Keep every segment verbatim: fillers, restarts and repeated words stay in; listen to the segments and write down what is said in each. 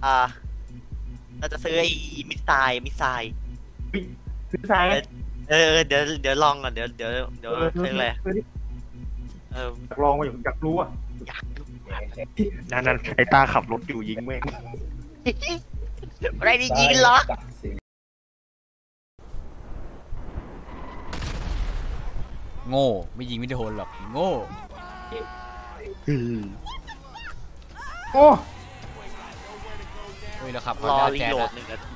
อ่าเราจะซื้อไอ้มิสไซล์มิสไซล์ซื้อทรายเออเดี๋ยวเดี๋ยวลองก่อนเดี๋ยวเดี๋ยวเดี๋ยวซื้ออะไรเอออยากลองมาอยู่อยากรู้อ่ะอยากรู้นั่นนั่นไอ้ตาขับรถอยู่ยิงแม่งอะไรดียิงเหรอโง่ไม่ยิงไม่โดนหรอกโง่โอ้เฮ้ยเราขับรอรีโหลดหนึ่งนาที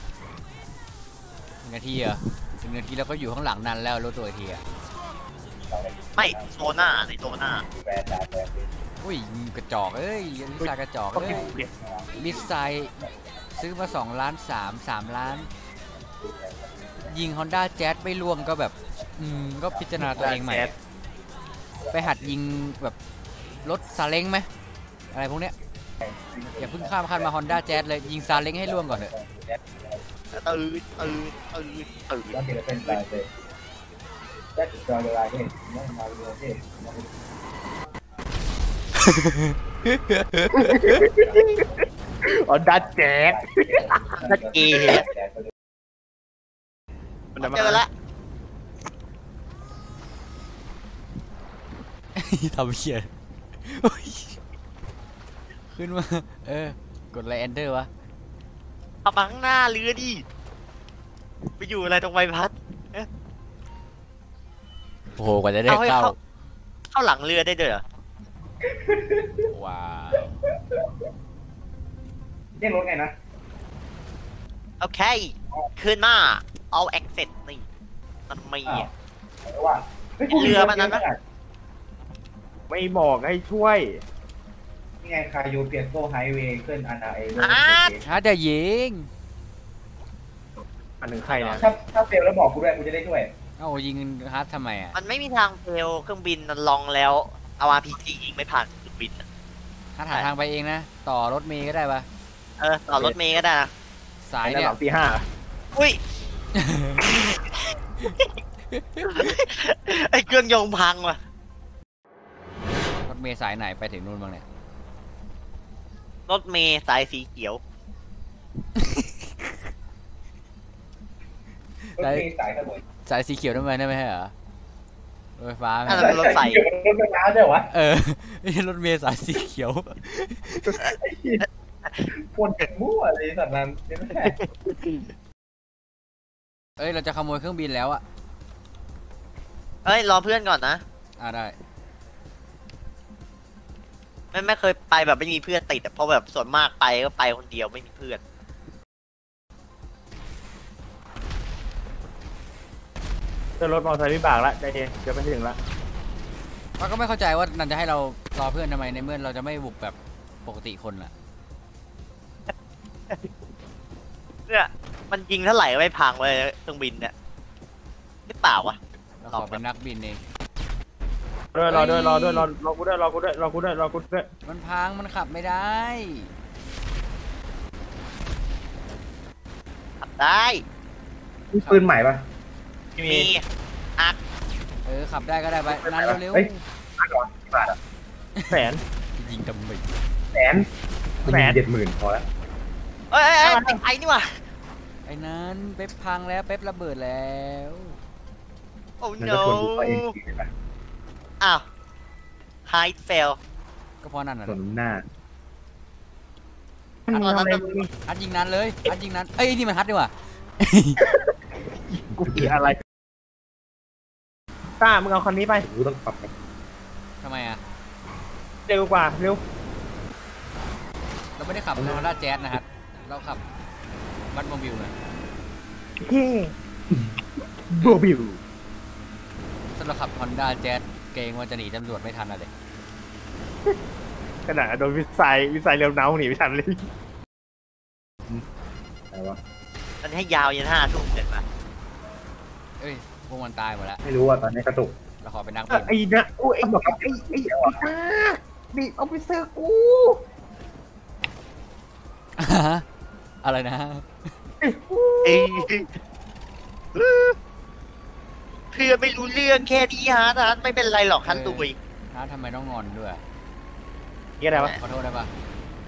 หนึ่งนาทีเหรอหนึ่งนาทีแล้วก็อยู่ข้างหลังนั้นแล้วรถตัวทีอ่ะไม่โซน่าในโซน่าอุ้ยกระจอกเอ้ยมิสไซล์กระจอกเอ้ยมิสไซล์ซื้อมาสองล้านสามสามล้านยิง Honda Jazz ไม่ล่วงก็แบบอืมก็พิจารณาตัวเองใหม่ไปหัดยิงแบบรถซาเล้งไหมอะไรพวกเนี้ยอย่าเพิ่งข้ามคันมา Honda Jazz เลยยิงซาเล้งให้ล่วงก่อนเถอะตื่นตื่นตื่นตื่นแล้วเดี๋ยวเป็นไรเลยได้จอเวลาเนี่ยไม่มาเรือเนี่ยอ๋อดัดแจ๊กดัดเกย์เจอละทำเขียนขึ้นมาเออกดไลน์ enter วะขับมาข้างหน้าเรือดิไปอยู่อะไรตรงใบพัดโอ้โหกว่าจะได้เข้าเข้าหลังเรือได้ด้วยเหรอว้าวเรียกรถไงนะโอเคขึ้นมาเอาแอคเซสนี่มันไม่เรือมันนั้นนะไม่บอกให้ช่วยนี่ไงคายูเปียโกไฮเวย์ขึ้นอันนาเอโร่ฮะเดี๋ยวยิงอันหนึ่งใครนะถ้าถ้าเฟลแล้วบอกกูด้วยกูจะได้ด้วยเอ้ายิงฮาร์ดทำไมอ่ะมันไม่มีทางเฟลเครื่องบินมันลองแล้วเอา อาร์ พี จี ยิงไม่ผ่านเครื่องบินฮาร์ดหาทางไปเองนะต่อรถเมย์ก็ได้ปะเออต่อรถเมย์ก็ได้นะสายเนี่ยตีห้าอุ้ยไอเครื่องยนต์พังว่ะรถเมย์สายไหนไปถึงนู่นบ้างเนี่ยรถเมย์สายสีเขียวรถเมย์สายขบวนสายสีเขียวทำไมได้ไหมเหรอรถไฟฟ้าอะไรรถไฟรถไฟฟ้าด้วยวะเออรถเมย์สายสีเขียวปนกันมั่วเลยสัตว์นั้นเอ้ยเราจะขโมยเครื่องบินแล้วอะเอ้ยรอเพื่อนก่อนนะอ่าได้ไม่ไม่เคยไปแบบไม่มีเพื่อนติดแต่เพราะแบบส่วนมากไปก็ไปคนเดียวไม่มีเพื่อนจะรถมอเตอร์ไซค์วิบากละใจเย็นจะไปถึงละมันก็ไม่เข้าใจว่านันจะให้เรารอเพื่อนทำไมในเมื่อเราจะไม่บุกแบบปกติคนล่ะเนี่ยมันยิงเท่าไหร่ไม่พังเลยเครื่องบินเนี่ยไม่เปล่าวะเราขอเป็นนักบินเองด้วยรอด้วยรอด้วยรอรอกูด้วยรอกูด้วยรอกูด้วยรอกูด้วยมันพังมันขับไม่ได้ขับได้มีปืนใหม่ปะมีอักเออขับได้ก็ได้ไปนั่นเร็วๆอักก่อนกี่บาทอะแสนยิงทำไมแสนแสนเจ็ดหมื่นพอแล้วเอ้ยไอ้ไอ้นี่วะไอ้นั้นเป๊ปพังแล้วเป๊ประเบิดแล้วโอ้ no อ้าวไฮเฟลก็เพราะนั่นน่ะสนหน้าฮัดยิงนั้นเลยฮัดยิงนั้นเอ้ยนี่มันฮัดดีกว่ากูเกลียดอะไรต้ามึงเอาคันนี้ไปกูต้องปรับทำไมอ่ะเร็วกว่าเร็วเราไม่ได้ขับฮอนด้าแจ๊สนะครับเราขับบัตโมบิลนะเฮ้โบบิลถ้าเราขับฮอนด้าแจ๊สเกรงว่าจะหนีตำรวจไม่ทันอะไรขนาดโดนวิสัยวิสัยเร็วเน่าหนีไม่ทันเลยอะไรวะมันให้ยาวยันห้าทุ่มเสร็จปะเอ้ยพวกมันตายหมดแล้วไม่รู้ว่าตอนนี้กระตุกเราขอไปนั่งไอ้นะโอ้ยไอ้บอกไอ้ไอ้ไอ้ดิเอาไปเซอร์กูอะไรนะเอ้เพื่อไม่รู้เรื่องแค่นี้ฮะนะไม่เป็นไรหรอกคันตุยนะทำไมต้องงอนด้วยนี่อะไรวะขอโทษได้ปะ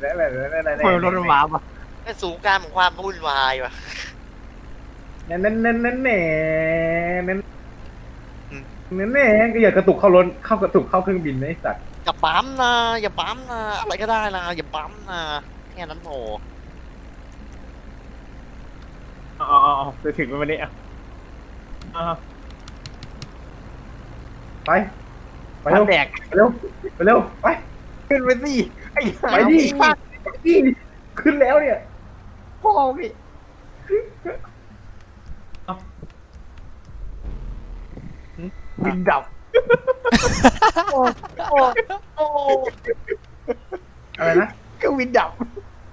ทำไมรถมาปะไอ้สูงการของความวุ่นวายว่ะนั่นนั่นนั่นนั่นแหน่นั่นนั่นแหน่ก็อย่ากระตุกเข้ารถเข้ากระตุกเข้าเครื่องบินนะไอ้สัตว์อย่าปั๊มนะอย่าปั๊มนะอะไรก็ได้นะอย่าปั๊มนะแค่นั้นโหอ๋ออ๋อไปถึงวันนี้อ่ะไปไปเร็วแดกไปเร็วไปเร็วไปขึ้นไปสิไปดิไปดิขึ้นแล้วเนี่ยพ่อพี่บินดับโอ้โอ้โอ้อะไรนะก็วินดับ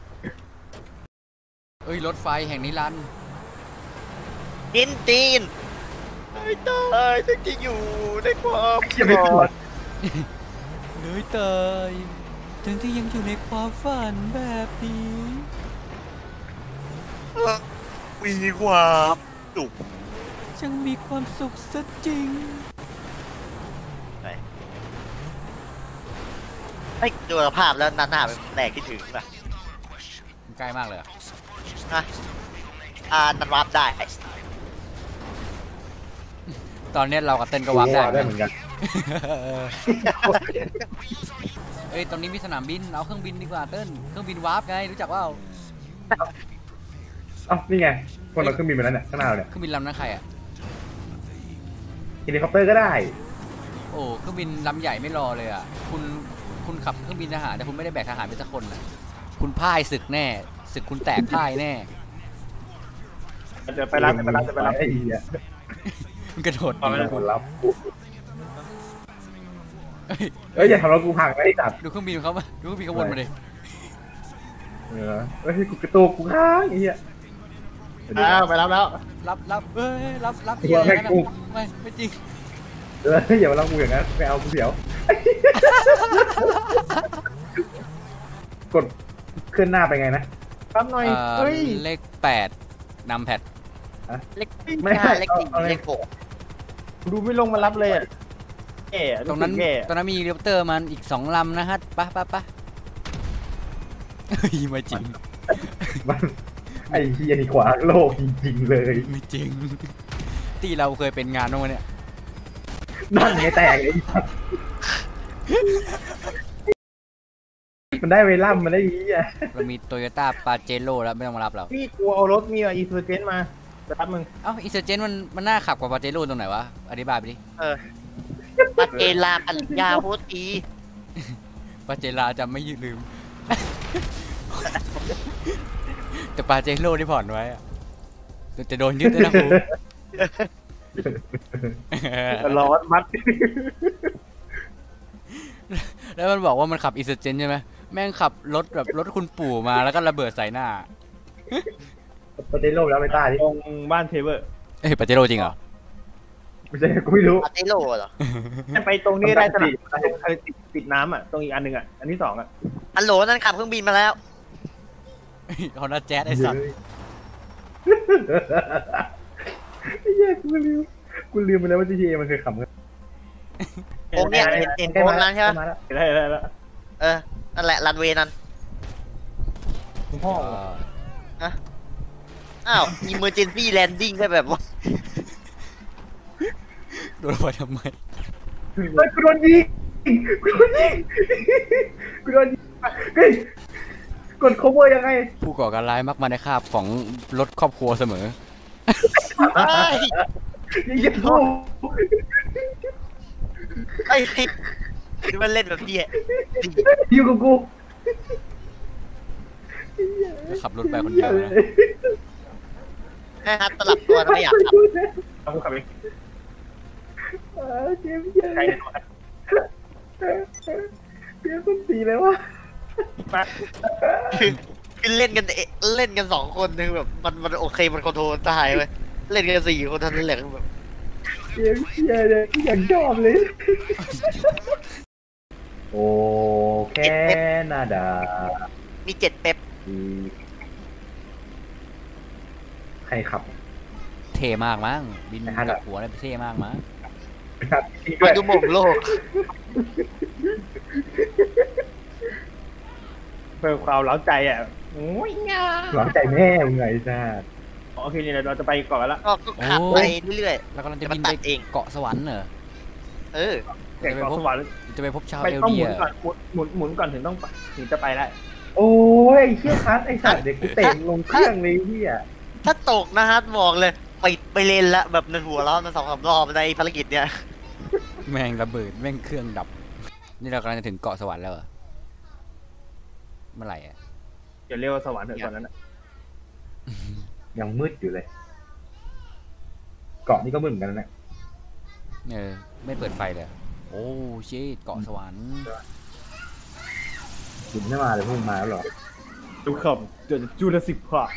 เอ้ยรถไฟแห่งนิรันดร์กินจีนไอ้ตายถึงจะอยู่ในความอย่าไปตรวจเฮ้ยเตยถึงที่ยังอยู่ในความฝันแบบนี้มีความสุขช่างมีความสุขซะจริงไอ้ดูสภาพแล้วหน้าๆเป็นแหลกที่ถึงป่ะใกล้มากเลยอะฮะอ่านันรับได้ตอนเนี้ยเรากับเต้นก็วาร์ปได้ได้เหมือนกันเอ้ยตอนนี้มีสนามบินเอาเครื่องบินดีกว่าเต้นเครื่องบินวาร์ปไงรู้จักว่าเอ้านี่ไงคนเราเครื่องบินไปแล้วเนี่ยข้างหน้าเราเนี่ยเครื่องบินลำนั้นใครอ่ะเฮลิคอปเตอร์ก็ได้โอ้เครื่องบินลำใหญ่ไม่รอเลยอ่ะคุณคุณขับเครื่องบินทหารแต่คุณไม่ได้แบกทหารไปสักคนนะคุณพ่ายศึกแน่ศึกคุณแตกพ่ายแน่เดี๋ยวไปรับไปรับไปรับไอ้เหี้ยมันกระโดดไม่ได้ผลลัพธ์เอ้ยอย่าทำเรากูพังไอ้สัตว์ดูเครื่องบินของเขามาดูเครื่องบินเขาวนมาดิเออเฮ้ยกูกระตุกกูค้างไอ้เหี้ยอ้าวไปรับแล้วรับรับเอ้ยรับรับกลัวไม่กูไม่ไม่จริงเอออย่ามารับกูอย่างนั้นไม่เอากูเสียวกดขึ้นหน้าไปไงนะปั๊บหน่อยเอ่อเฮ้ยเลขแปดนำแพดเล็กไม่ไม่ให้ห้าเล็กสี่เอาเอาเลยเล็กหกดูไม่ลงมารับเลยอ่ะแก่ตรงนั้นตรงนั้นมีเฮลิคอปเตอร์มันอีกสองลำนะฮะปะปะปะเฮ้ยไม่จริงมันไอ้เหี้ยนี่ขวางโลกจริงๆเลยไม่จริงที่เราเคยเป็นงานตรงนี้นั่นไงแตกไอ้สัสมันได้เวล่ำมันได้ยี่อ่ะเรามีโตโยต้าปาเจโร่แล้วไม่ต้องมารับเราพี่กูเอารถมีอีซูเจนมาไปรับมึงเอ้าอีเซอร์เจนมันมันน่าขับกว่าปาเจโร่ตรงไหนวะอธิบายไปดิเออปาเจลาปัญญาโคตรดีปาเจลาจะไม่ลืม แต่ปาเจโร่ที่ผ่อนไว้อะจะโดนยึดด้วยนะครูร้อนมัดแล้วมันบอกว่ามันขับอิสเจนใช่ไหมแม่งขับรถแบบรถคุณปู่มาแล้วก็ระเบิดใส่หน้าปฏิโลกแล้วไม่ตายดิตรงบ้านเทเวอร์เอ้ยปาเจโร่จริงเหรอไม่ใช่กูไม่รู้ปาเตโร่เหรอไปตรงนี้ได้สนามติดติดน้ำอ่ะตรงอีกอันหนึ่งอ่ะอันที่สองอ่ะฮัลโหลนั่นขับเครื่องบินมาแล้วฮอนด้าแจ๊สไอ้สัตว์ไอ้เหี้ยกูลืมกูลืมไปแล้วว่า จี ที เอ มันเคยขำกันโค้งเนี่ยเห็นเห็นโค้งนั้นใช่ไหมมาแล้วได้ได้แล้วเออนั่นแหละรันเวย์นั้นพ่อเอออ้าว emergency landing ได้แบบว่าโดนไปทำไมเฮ้ยกูโดนยิงกูโดนยิงกูโดนยิงเฮ้ยกด cover ยังไงผู้ก่อการร้ายมักมาในคราบของรถครอบครัวเสมอเอ้ยยิงกูเอ้ยดูมันเล่นแบบนี้อะอยู่กับกูขับรถไปคนเดียวนะให้ฮัทสลับตัวนะไม่อยากขับเอากูขับเองเออเจมส์ใหญ่ใครเนี่ยเจมส์ต้นตีเลยวะมาคือคือเล่นกันเอเล่นกันสองคนนึงแบบมันมันโอเคมันคอนโทรลได้เว้ยเล่นกันสี่คนเท่านั้นแหละแบบเจมส์ใหญ่เลยอย่างชอบเลยโอแคนาดามีเจ็ดเป๊ปใครขับเท่มากมั้งบินฮัทอะกับหัวได้เท่มากมั้งครับไปดูหม่งโลกเพื่อความเล้าใจอ่ะโอ้ยหลังใจแม่มึงไงจ้าโอเคนี่เราจะไปก่อนแล้วก็ก็ขับไปเรื่อยแล้วก็เราจะจะมาบินตัไปดเองเกาะสวรรค์เหรอๆ เออแก่งเกาะสวรรค์จะไปพบชาวไปเอลต้องหเดีมุยนก่อนหมุนหมุนหมุนก่อนถึงต้องถึงจะไปได้โอ้ยไอ้เชี่ยคัสไอ้สัตว์เด็กกูเตะลงเครื่องเลยพี่อ่ะถ้าตกนะฮะบอกเลยไปไปเล่นละแบบในหัวเราะมันสองสามรอบในภารกิจเนี่ยแม่งระเบิดแม่งเครื่องดับ นี่เรากำลังจะถึงเกาะสวรรค์แล้วเหรอเมื่อไหร่อ่ะเดี๋ยวเรียกว่าสวรรค์เถอะก่อนนั้นยังมืดอยู่เลย เกาะนี่ก็มืดเหมือนกันนะเออไม่เปิดไฟเลย โอ้ชิตเกาะสวรรค์หินไม่มาเลยพวกมึงมาแล้วเหรอดูขอบเดี๋ยวจูราสสิกพาร์ค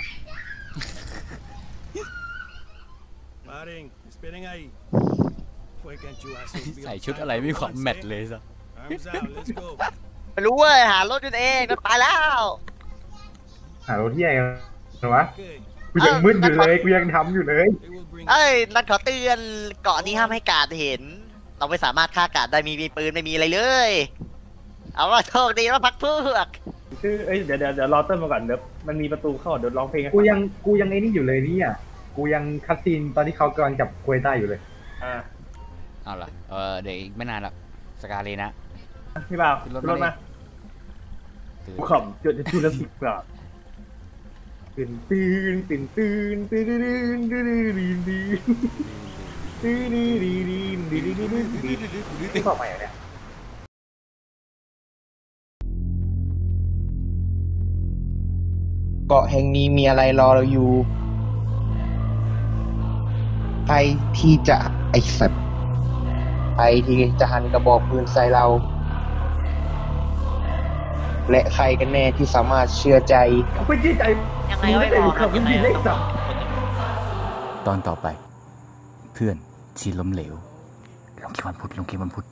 Paren, esperen ahí. Pues cancho, así. ใส่ชุดอะไรไม่ความแมทเลยซะ Arms out, let's go. ไม่รู้เว้ยหารถกันเองมันไปแล้วหารถที่ไหนกันเหรอวะ Okay, กูยังมืดอยู่เลยกูยังทำอยู่เลย they will bring เอ้ยนั่นขอเตือนเกาะนี้ห้ามให้กาดเห็น เราไม่สามารถฆ่ากาดได้มีมีปืนไม่มีอะไรเลย เอาว่าโชคดีว่าพักพวกคือเอ้ยเดี๋ยวเดี๋ยวเดี๋ยวรอเต้นมาก่อนเดี๋ยวมันมีประตูเข้าเดี๋ยวร้องเพลงให้กูฟังยังกูยังไอ้นี่อยู่เลยเนี่ยกูยังคัดซีนตอนที่เขากำลังจับควยใต้อยู่เลยอ่าเอาล่ะเออเดี๋ยวอีกไม่นานหรอกสกาเลนะพี่บ่าวขึ้นรถขึ้นรถมามาดิดูขอบเดี๋ยวจูราสสิกพาร์คตื่นตื่นตื่นตื่นตื่นตื่นตื่นตื่นตื่นตื่นที่บอกใหม่เนี่ยเกาะแห่งนี้มีอะไรรอเราอยู่ ใครที่จะไอสัตว์ใครที่จะหันกระบอกปืนใส่เรา และใครกันแน่ที่สามารถเชื่อใจกูไม่เชื่อใจยังไงก็ไม่พอครับยังไงก็ต้องตอนต่อไป เพื่อนชีล้มเหลวลงคิดวันพุธลงคิดวันพุธ